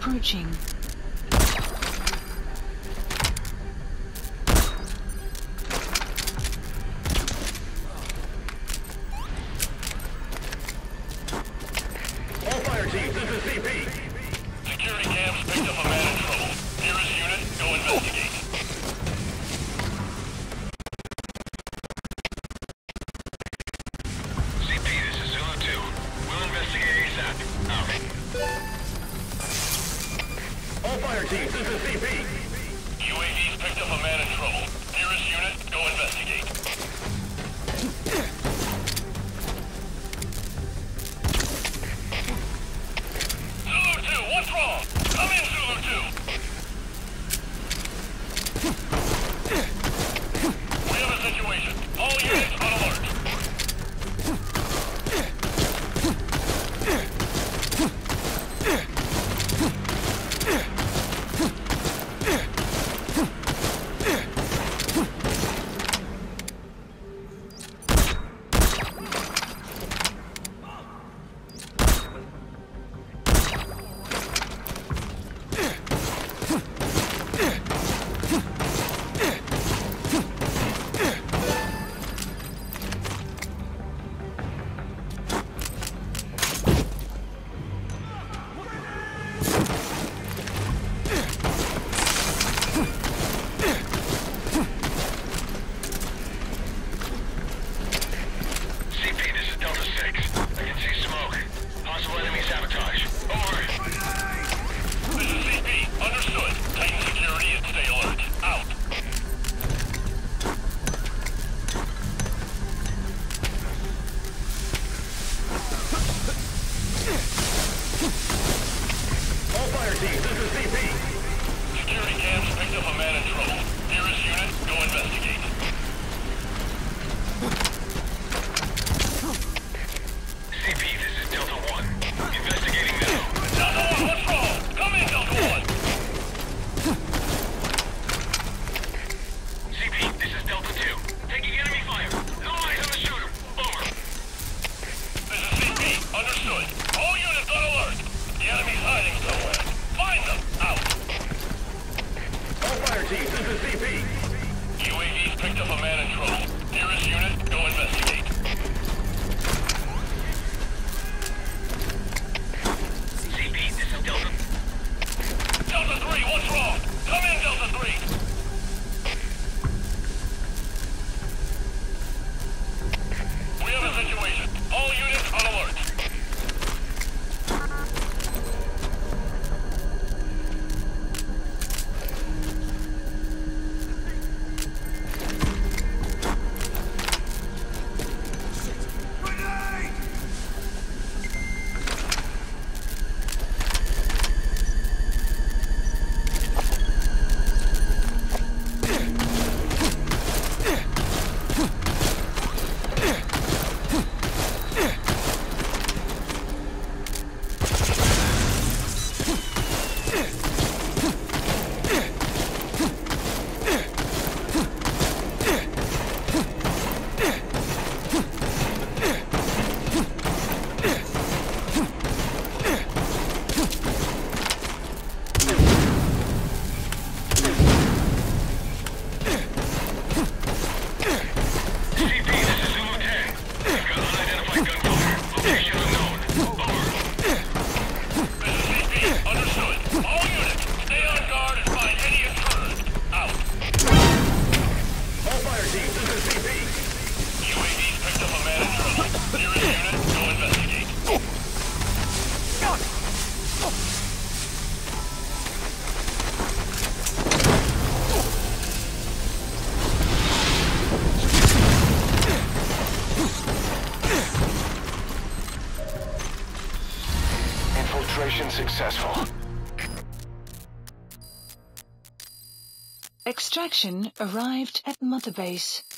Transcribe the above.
approaching. All fire teams, this is CP. Security cams picked up a man in trouble. Nearest unit, go investigate. CP, this is Zulu 2. We'll investigate ASAP. Out. All fire teams, this is CP. UAV's picked up a man in trouble. Nearest unit, go investigate. Zulu 2, what's wrong? Come in, Zulu 2. We have a situation. All units on alert. Security cams picked up a man in trouble. Nearest unit, go investigate. CP, this is Delta 1. Investigating now. Delta 1, what's wrong? Come in, Delta 1. CP, this is Delta 2. Taking enemy fire. No eyes on the shooter. Over. This is CP. Understood. All units on alert. The enemy's hiding somewhere. Find them! Out! All fire teams, this is CP. UAV's picked up a man in trouble. Nearest unit, go investigate. CP, this is Delta. Delta 3, what's wrong? Come in, Delta 3! We have a situation. All units on alert. Infiltration successful. Extraction arrived at Mother Base.